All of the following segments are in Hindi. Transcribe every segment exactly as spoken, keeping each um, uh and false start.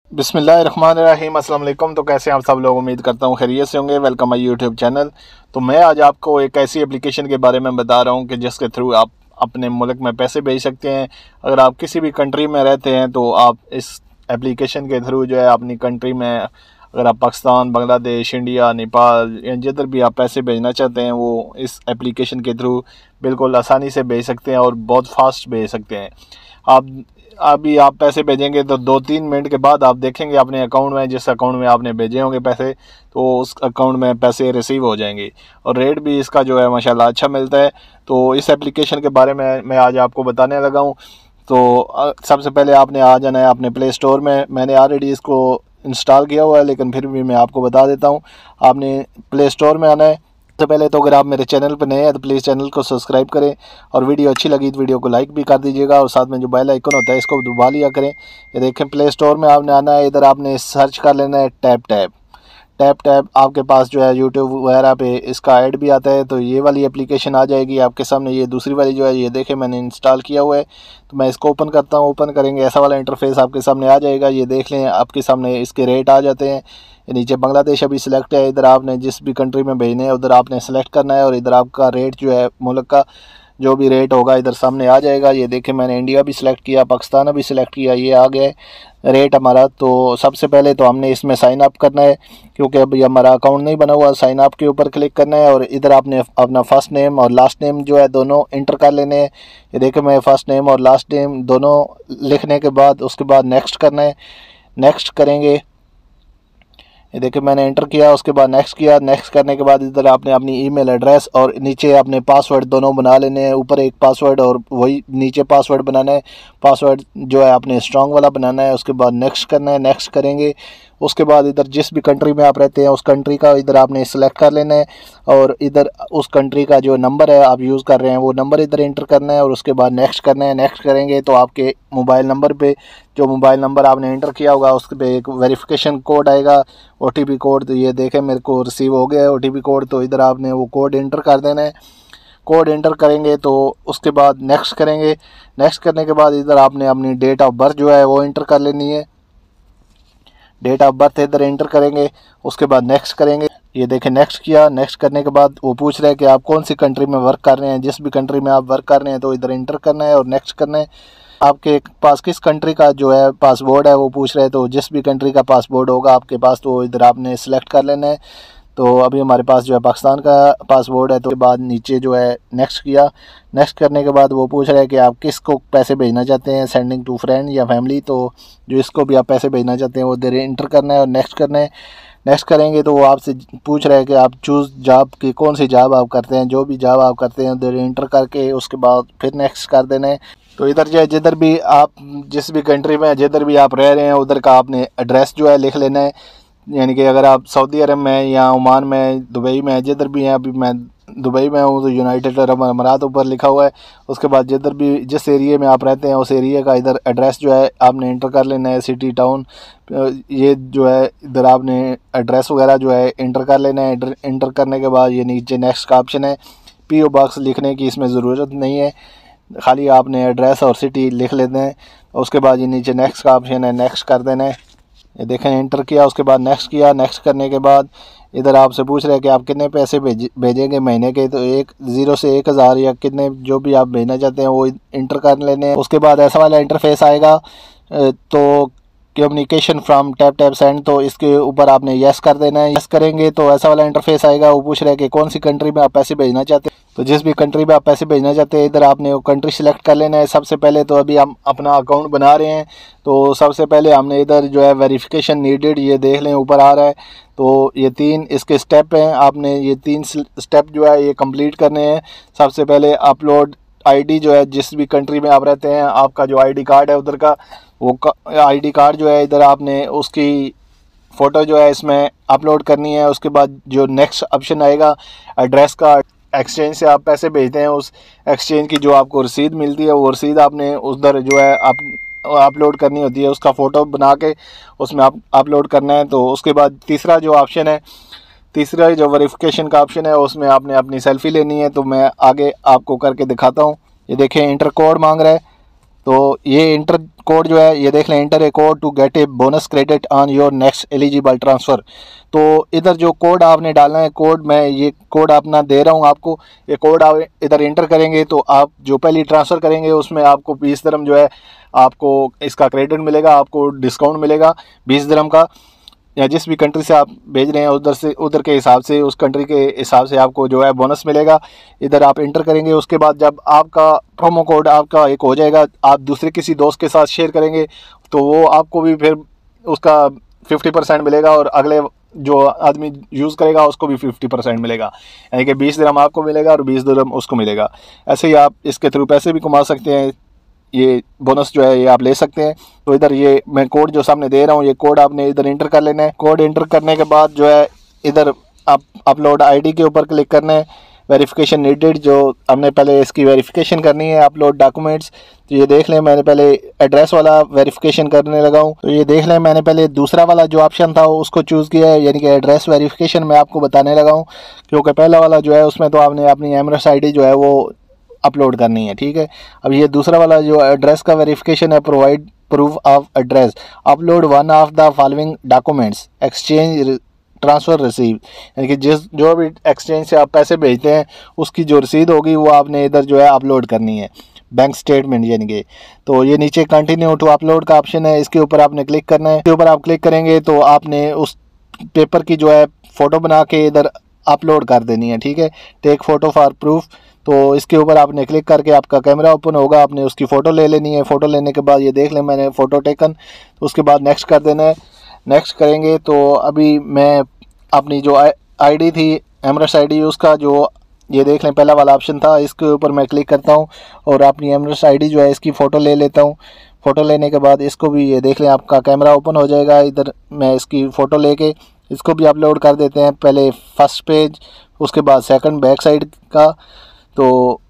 बिस्मिल्लाहिर्रहमानिर्रहीम, अस्सलाम वालेकुम। तो कैसे हैं आप सब लोग? उम्मीद करता हूँ खैरियत से होंगे। Welcome my YouTube channel. तो मैं आज आपको एक ऐसी एप्लीकेशन के बारे में बता रहा हूँ कि जिसके थ्रू आप अपने मुल्क में पैसे भेज सकते हैं। अगर आप किसी भी कंट्री में रहते हैं तो आप इस एप्लीकेशन के थ्रू जो है अपनी कंट्री में, अगर आप पाकिस्तान, बांग्लादेश, इंडिया, नेपाल या जिधर भी आप पैसे भेजना चाहते हैं वो इस एप्लीकेशन के थ्रू बिल्कुल आसानी से भेज सकते हैं और बहुत फास्ट भेज सकते हैं। आप अभी आप पैसे भेजेंगे तो दो तीन मिनट के बाद आप देखेंगे अपने अकाउंट में, जिस अकाउंट में आपने भेजे होंगे पैसे, तो उस अकाउंट में पैसे रिसीव हो जाएंगे और रेट भी इसका जो है माशाल्लाह अच्छा मिलता है। तो इस एप्लीकेशन के बारे में मैं आज आपको बताने लगा हूँ। तो सबसे पहले आपने आ जाना है अपने प्ले स्टोर में। मैंने ऑलरेडी इसको इंस्टॉल किया हुआ है लेकिन फिर भी मैं आपको बता देता हूँ। आपने प्ले स्टोर में आना है। सबसे पहले तो अगर आप मेरे चैनल पर नए हैं तो प्लीज़ चैनल को सब्सक्राइब करें और वीडियो अच्छी लगी तो वीडियो को लाइक भी कर दीजिएगा और साथ में जो बेल आइकन होता है इसको दबा लिया करें। ये देखें, प्ले स्टोर में आपने आना है। इधर आपने सर्च कर लेना है टैप टैप टैप टैप आपके पास जो है यूट्यूब वगैरह पे इसका ऐड भी आता है। तो ये वाली एप्लीकेशन आ जाएगी आपके सामने। ये दूसरी वाली जो है ये देखें मैंने इंस्टॉल किया हुआ है। तो मैं इसको ओपन करता हूँ। ओपन करेंगे ऐसा वाला इंटरफेस आपके सामने आ जाएगा। ये देख लें आपके सामने इसके रेट आ जाते हैं। नीचे बांग्लादेश अभी सिलेक्ट है। इधर आपने जिस भी कंट्री में भेजने हैं उधर आपने सेलेक्ट करना है और इधर आपका रेट जो है मुल्क का जो भी रेट होगा इधर सामने आ जाएगा। ये देखें मैंने इंडिया भी सिलेक्ट किया, पाकिस्तान भी सिलेक्ट किया, ये आ गया रेट हमारा। तो सबसे पहले तो हमने इसमें साइन अप करना है क्योंकि अभी हमारा अकाउंट नहीं बना हुआ। साइन अप के ऊपर क्लिक करना है और इधर आपने अपना फर्स्ट नेम और लास्ट नेम जो है दोनों इंटर कर लेने हैं। ये देखें मैं फर्स्ट नेम और लास्ट नेम दोनों लिखने के बाद उसके बाद नेक्स्ट करना है। नेक्स्ट करेंगे, ये देखिए मैंने एंटर किया, उसके बाद नेक्स्ट किया। नेक्स्ट करने के बाद इधर आपने अपनी ईमेल एड्रेस और नीचे अपने पासवर्ड दोनों बना लेने हैं। ऊपर एक पासवर्ड और वही नीचे पासवर्ड बनाना है। पासवर्ड जो है आपने स्ट्रॉन्ग वाला बनाना है। उसके बाद नेक्स्ट करना है। नेक्स्ट करेंगे, उसके बाद इधर जिस भी कंट्री में आप रहते हैं उस कंट्री का इधर आपने सेलेक्ट कर लेना है और इधर उस कंट्री का जो नंबर है आप यूज़ कर रहे हैं वो नंबर इधर एंटर करना है और उसके बाद नेक्स्ट करना है। नेक्स्ट करेंगे तो आपके मोबाइल नंबर पे जो मोबाइल नंबर आपने एंटर किया होगा उस पर एक वेरिफिकेशन कोड आएगा, ओ टी पी कोड। तो ये देखें मेरे को रिसीव हो गया है ओ टी पी कोड। तो इधर आपने वो कोड एंटर कर देना है। कोड एंटर करेंगे तो उसके बाद नेक्स्ट करेंगे। नेक्स्ट करने के बाद इधर आपने अपनी डेट ऑफ बर्थ जो है वो एंटर कर लेनी है। डेट ऑफ बर्थ इधर एंटर करेंगे, उसके बाद नेक्स्ट करेंगे। ये देखें नेक्स्ट किया। नेक्स्ट करने के बाद वो पूछ रहा है कि आप कौन सी कंट्री में वर्क कर रहे हैं। जिस भी कंट्री में आप वर्क कर रहे हैं तो इधर एंटर करना है और नेक्स्ट करना है। आपके पास किस कंट्री का जो है पासपोर्ट है वो पूछ रहे हैं। तो जिस भी कंट्री का पासपोर्ट होगा आपके पास तो इधर आपने सेलेक्ट कर लेना है। तो अभी हमारे पास जो है पाकिस्तान का पासपोर्ट है। तो उसके बाद नीचे जो है नेक्स्ट किया। नेक्स्ट करने के बाद वो पूछ रहा है कि आप किस को पैसे भेजना चाहते हैं, सेंडिंग टू फ्रेंड या फैमिली। तो जो इसको भी आप पैसे भेजना चाहते हैं वो इधर इंटर करना है और नेक्स्ट करना है। नेक्स्ट करेंगे तो वो आपसे पूछ रहा है कि आप चूज़ जॉब की कौन सी जॉब आप करते हैं। जो भी जॉब आप करते हैं उधर इंटर करके उसके बाद फिर नेक्स्ट कर देना है। तो इधर जो है जिधर भी आप जिस भी कंट्री में जिधर भी आप रह रहे हैं उधर का आपने एड्रेस जो है लिख लेना है। यानी कि अगर आप सऊदी अरब में या ओमान में, दुबई में, जिधर भी हैं, अभी मैं दुबई में हूँ तो यूनाइटेड अरब अमारात ऊपर लिखा हुआ है। उसके बाद जिधर भी जिस एरिया में आप रहते हैं उस एरिया का इधर एड्रेस जो है आपने इंटर कर लेना है। सिटी, टाउन, ये जो है इधर आपने एड्रेस वगैरह जो है इंटर कर लेना है। इंटर करने के बाद ये नीचे नेक्स्ट का ऑप्शन है। पी ओ बॉक्स लिखने की इसमें ज़रूरत नहीं है, खाली आपने एड्रेस और सिटी लिख लेते हैं। उसके बाद ये नीचे नेक्स्ट का ऑप्शन है, नेक्स्ट कर देना है। ये देखें एंटर किया, उसके बाद नेक्स्ट किया। नेक्स्ट करने के बाद इधर आपसे पूछ रहे हैं कि आप कितने पैसे भेज भेजेंगे महीने के। तो एक ज़ीरो से एक हज़ार या कितने जो भी आप भेजना चाहते हैं वो इंटर कर लेने हैं। उसके बाद ऐसा वाला इंटरफेस आएगा तो communication from tap tap send, तो इसके ऊपर आपने यस कर देना है। यस करेंगे तो ऐसा वाला इंटरफेस आएगा। वो पूछ रहे हैं कि कौन सी कंट्री में आप पैसे भेजना चाहते हैं। तो जिस भी कंट्री में आप पैसे भेजना चाहते हैं इधर आपने वो कंट्री सिलेक्ट कर लेना है। सबसे पहले तो अभी हम अपना अकाउंट बना रहे हैं तो सबसे पहले हमने इधर जो है वेरिफिकेशन नीडेड, ये देख लें ऊपर आ रहा है। तो ये तीन इसके स्टेप हैं, आपने ये तीन स्टेप जो है ये कंप्लीट करने हैं। सबसे पहले अपलोड आईडी जो है जिस भी कंट्री में आप रहते हैं आपका जो आईडी कार्ड है उधर का वो आईडी कार्ड जो है इधर आपने उसकी फ़ोटो जो है इसमें अपलोड करनी है। उसके बाद जो नेक्स्ट ऑप्शन आएगा एड्रेस का, एक्सचेंज से आप पैसे भेजते हैं उस एक्सचेंज की जो आपको रसीद मिलती है वो रसीद आपने उधर जो है आप अपलोड करनी होती है। उसका फ़ोटो बना के उसमें आप अपलोड करना है। तो उसके बाद तीसरा जो ऑप्शन है, तीसरा जो वेरिफिकेशन का ऑप्शन है उसमें आपने अपनी सेल्फ़ी लेनी है। तो मैं आगे आपको करके दिखाता हूँ। ये देखें इंटर कोड मांग रहा है तो ये इंटर कोड जो है ये देख लें, enter a code to get a bonus credit on your next eligible transfer. तो इधर जो कोड आपने डालना है, कोड मैं ये कोड अपना दे रहा हूँ आपको, ये कोड आप इधर इंटर करेंगे तो आप जो पहली ट्रांसफ़र करेंगे उसमें आपको बीस दिरहम जो है आपको इसका क्रेडिट मिलेगा, आपको डिस्काउंट मिलेगा बीस दिरहम का, या जिस भी कंट्री से आप भेज रहे हैं उधर से उधर के हिसाब से उस कंट्री के हिसाब से आपको जो है बोनस मिलेगा। इधर आप इंटर करेंगे, उसके बाद जब आपका प्रोमो कोड आपका एक हो जाएगा, आप दूसरे किसी दोस्त के साथ शेयर करेंगे तो वो आपको भी फिर उसका फिफ्टी परसेंट मिलेगा और अगले जो आदमी यूज़ करेगा उसको भी फिफ्टी परसेंट मिलेगा, यानी कि बीस दिरहम आपको मिलेगा और बीस दिरहम उसको मिलेगा। ऐसे ही आप इसके थ्रू पैसे भी कमा सकते हैं, ये बोनस जो है ये आप ले सकते हैं। तो इधर ये मैं कोड जो सामने दे रहा हूँ, ये कोड आपने इधर इंटर कर लेना है। कोड इंटर करने के बाद जो है इधर आप अपलोड आईडी के ऊपर क्लिक करना है, वेरिफिकेशन नीडेड, जो हमने पहले इसकी वेरिफिकेशन करनी है, अपलोड डॉक्यूमेंट्स। तो ये देख लें मैंने पहले एड्रेस वाला वेरिफिकेशन करने लगा हूँ, तो ये देख लें मैंने पहले दूसरा वाला जो ऑप्शन था उसको चूज़ किया है, यानी कि एड्रेस वेरिफिकेशन मैं आपको बताने लगा हूँ, क्योंकि पहला वाला जो है उसमें तो आपने अपनी एमरेस आई डी जो है वो अपलोड करनी है, ठीक है। अब ये दूसरा वाला जो एड्रेस का वेरिफिकेशन है, provide proof of address, upload one of the following documents, exchange transfer receive, यानी कि जिस जो भी एक्सचेंज से आप पैसे भेजते हैं उसकी जो रसीद होगी वो आपने इधर जो है अपलोड करनी है, बैंक स्टेटमेंट यानी कि। तो ये नीचे कंटिन्यू टू अपलोड का ऑप्शन है, इसके ऊपर आपने क्लिक करना है। इसके ऊपर आप क्लिक करेंगे तो आपने उस पेपर की जो है फ़ोटो बना के इधर अपलोड कर देनी है, ठीक है। टेक फ़ोटो फॉर प्रूफ, तो इसके ऊपर आपने क्लिक करके आपका कैमरा ओपन होगा, आपने उसकी फ़ोटो ले लेनी है। फ़ोटो लेने के बाद ये देख लें मैंने फ़ोटो टेकन, तो उसके बाद नेक्स्ट कर देना है। नेक्स्ट करेंगे तो अभी मैं अपनी जो आईडी थी एमरेस आईडी, उसका जो ये देख लें पहला वाला ऑप्शन था, इसके ऊपर मैं क्लिक करता हूँ और अपनी एमरेस आईडी जो है इसकी फ़ोटो ले लेता हूँ। फ़ोटो लेने के बाद इसको भी ये देख लें आपका कैमरा ओपन हो जाएगा, इधर मैं इसकी फ़ोटो लेके इसको भी अपलोड कर देते हैं, पहले फर्स्ट पेज उसके बाद सेकंड बैक साइड का। तो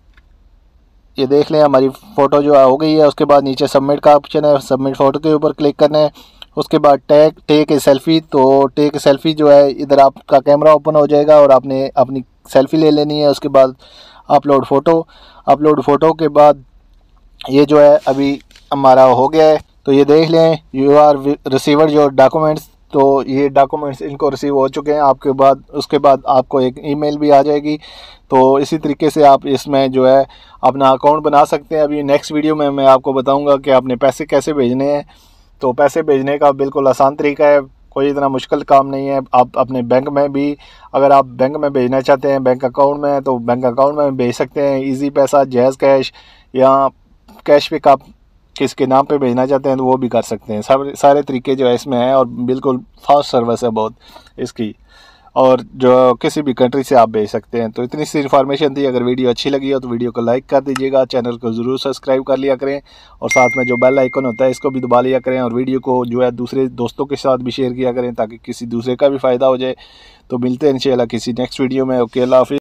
ये देख लें हमारी फ़ोटो जो हो गई है। उसके बाद नीचे सबमिट का ऑप्शन है, सबमिट फ़ोटो के ऊपर क्लिक करना है। उसके बाद टैग टेक ए सेल्फ़ी, तो टेक ए सेल्फ़ी जो है इधर आपका कैमरा ओपन हो जाएगा और आपने अपनी सेल्फ़ी ले लेनी है। उसके बाद अपलोड फ़ोटो, अपलोड फ़ोटो के बाद ये जो है अभी हमारा हो गया है। तो ये देख लें यू आर रिसीवर जो डॉक्यूमेंट्स, तो ये डॉक्यूमेंट्स इनको रिसीव हो चुके हैं आपके बाद। उसके बाद आपको एक ईमेल भी आ जाएगी। तो इसी तरीके से आप इसमें जो है अपना अकाउंट बना सकते हैं। अभी नेक्स्ट वीडियो में मैं आपको बताऊंगा कि आपने पैसे कैसे भेजने हैं। तो पैसे भेजने का बिल्कुल आसान तरीका है, कोई इतना मुश्किल काम नहीं है। आप अपने बैंक में भी, अगर आप बैंक में भेजना चाहते हैं बैंक अकाउंट में, तो बैंक अकाउंट में भेज सकते हैं। ईजी पैसा, जैज़ कैश या कैश पिक आप किसके नाम पे भेजना चाहते हैं तो वो भी कर सकते हैं। सब सारे तरीके जो है इसमें हैं और बिल्कुल फास्ट सर्विस है बहुत इसकी, और जो किसी भी कंट्री से आप भेज सकते हैं। तो इतनी सी इन्फॉर्मेशन थी। अगर वीडियो अच्छी लगी हो तो वीडियो को लाइक कर दीजिएगा, चैनल को ज़रूर सब्सक्राइब कर लिया करें और साथ में जो बेल आइकन होता है इसको भी दबा लिया करें, और वीडियो को जो है दूसरे दोस्तों के साथ भी शेयर किया करें ताकि किसी दूसरे का भी फ़ायदा हो जाए। तो मिलते हैं इंशाल्लाह किसी नेक्स्ट वीडियो में। ओके, अल्लाह हाफ़िज़।